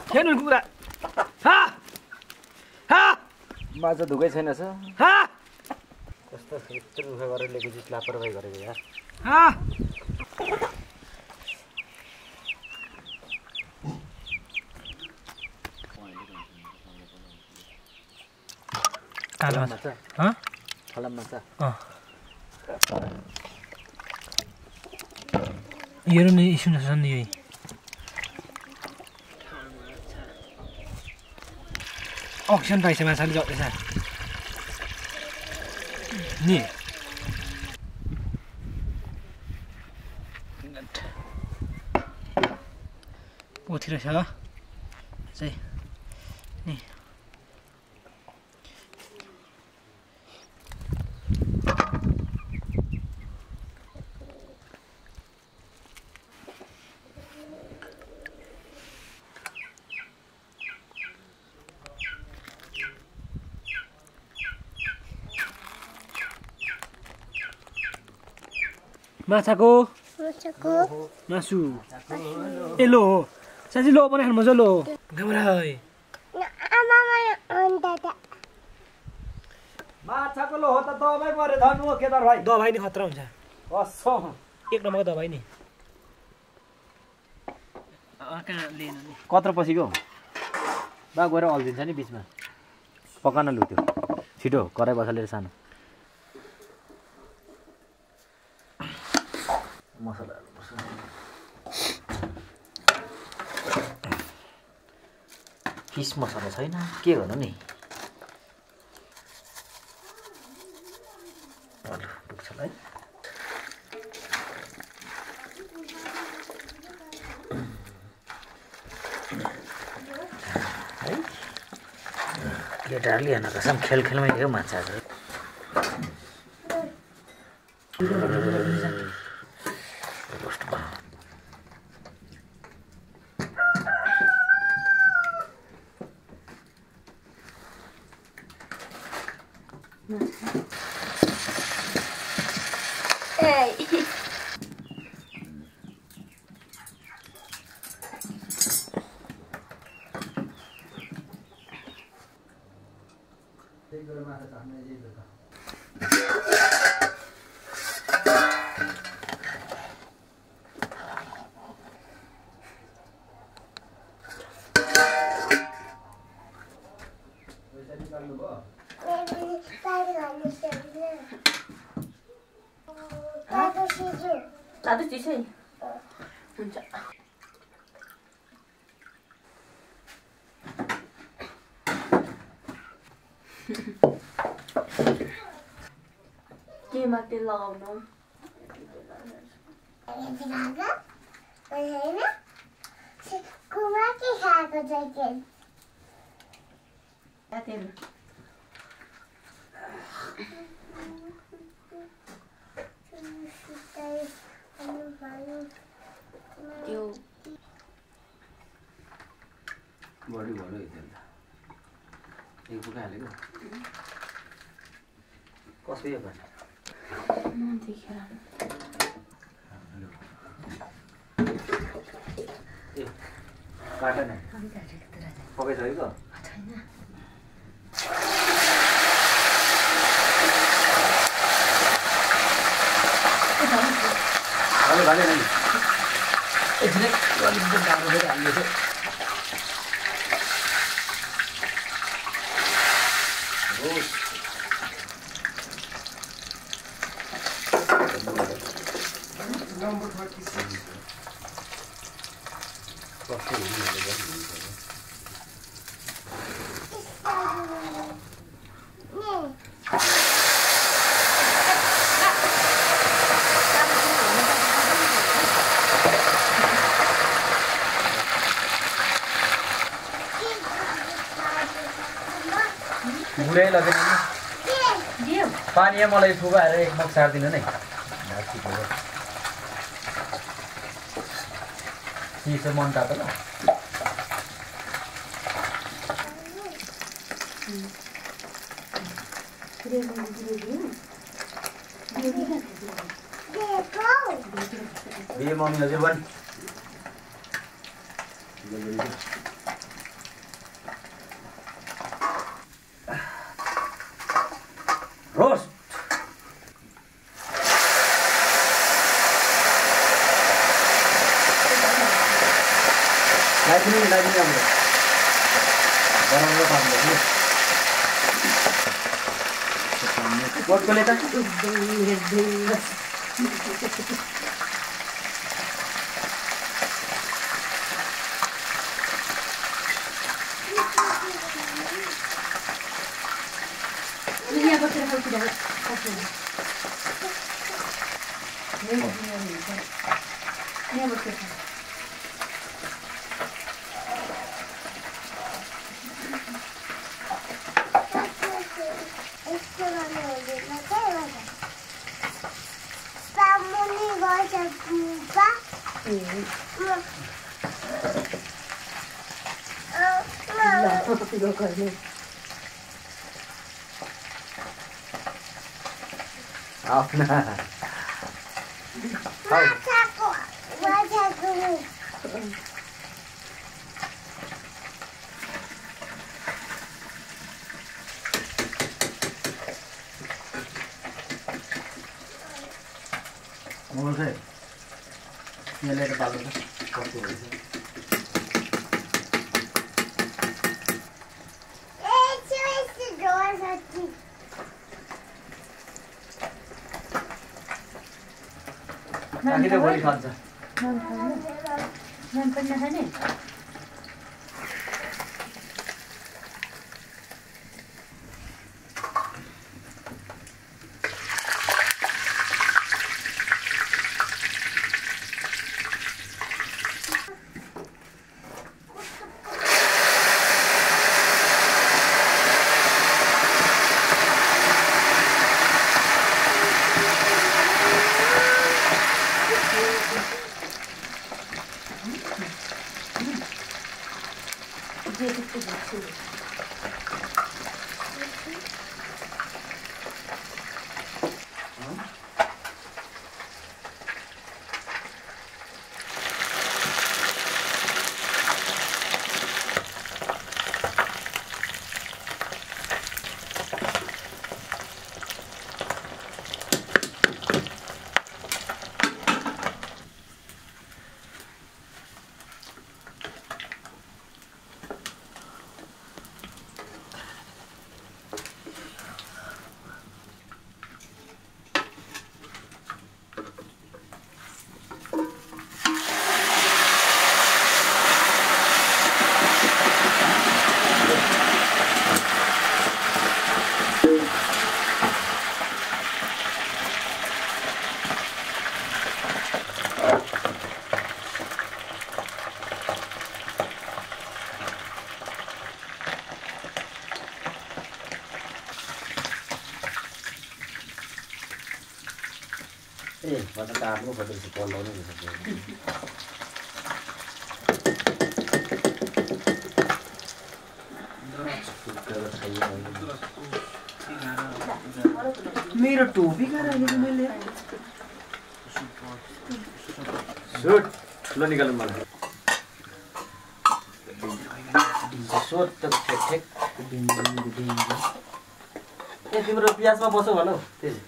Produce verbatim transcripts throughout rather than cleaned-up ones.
खेल्नु कुरा हा हा माछा धुकै छैन सर हा कस्तो यत्रो दुःख गरेर ल्याएको चिज लापरवाही गरेको यार हा कालो माछा ह फलाम माछा अ यो नि सुन सुन यो अक्सन पाइछ माछाले जड्दैछ नि पोथी रहेछ चाहिँ नि माछाको माछाको मासु ए लो हो साँच्ची लो पनि खानु मजा लो घमराइ आमामा अन्डा त माछाको लो हो त दबाई परे धनु हो केदार भाइ दबाई नि खतरा हुन्छ कसम एक नम्बरको दबाई नि कहाँ लिएन नि कत्रो पसिको बा गएर अल्दिन्छ नि बिचमा पकान लु त्यो छिटो कराई बसालेर सानो मसलाहरू फिस मसला छैन के गर्नु नि पुग्छ है केटाहरूले हेर्न कसम खेल खेलमै थियो माछाहरू 나도 주세요. हुन्छ केमा तेल लगाउनु कुमा के खाएको छ तेल तेल त्यो बढी भयो तेल त एक पुका हालेको कसो यो गर्ने ए काट न पकाइसकेको छैन भाले भाले नहीं एकछिन अलिक गाह्रो फेरि हाल्ने थियो नम्बर छत्तीस बुढै लगेन पानी मलाई फुगाएर एक मग सार्दिनु नै चिसो मन तातो ल दिए मम्मीलाई चाहिँ बन लाइदिनु नि लाइदिनु राम्रो बराबर काम गर्नु बोटकोले त यहाँ बसेर खाइदिनु यहाँ बसेर आफ्ना Macaco, macaco. मोबाइल चाहिँ यहाँ लिएर बाल्नु छ कस्तो भएछ आखिर त भोलि खान्छ नाम पनि नखाने ए म त आफ्नो फोटो चाहिँ पल्टाउनु नि मेरो टोपी कहाँ राखेको मैले सुट ठुलो निकाल्नु मलाई सोट त ठेक ठेक ए तिम्रो प्याजमा बसौ भन हौ त्यसै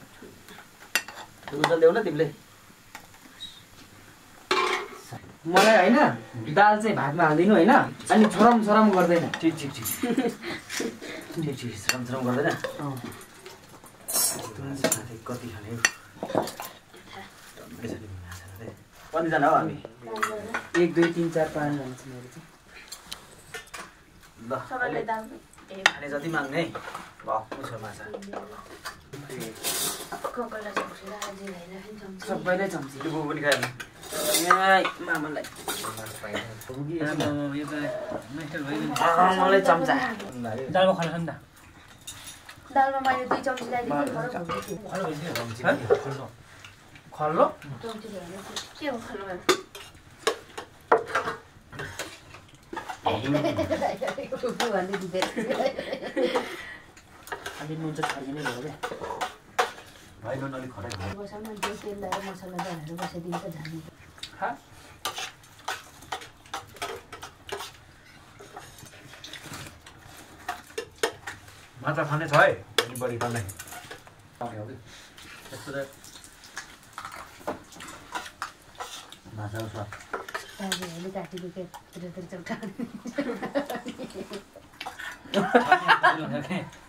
उजल ल्याउ न तिमीले मलाई हैन दाल चाहिँ भातमा हाल्दिनु हैन अनि छोरम छोरम गर्दैन ठिक ठिक ठिक ठिक ठिक श्रम श्रम गर्दैन अँ साथै कति खाने कतिजना हो हामी एक दुई तिन चार पाँच जना छ मेरो चाहिँ ल सबैले दाल ए खाने जति माग्ने है भएको छ माछा कोकोला चम्ची राजी हैन चम्ची सबैलाई चम्ची त्यो बुबु पनि खायो ए मामालाई नि यो त मेस्टर भयो मलाई चम्चा दालमा खाना खान त दालमा मैले दुई चम्ची ल्याइदिएँ खल्लो खल्लो चम्ची ल्याएर के हो खल्लो अलि नुन चाहिँ छर्किनै भयो क्या भाइ नुन अलिक खराब भयो बसामा दुई तेल लगाएर मसला दालहरू बसाइदिन्छ झाल्ने माछा खाने छ है अलि बढी खाने त्यस्तो त माछा छ साथीहरूले काटिदिएको यत्रो यत्रो चौटा छानी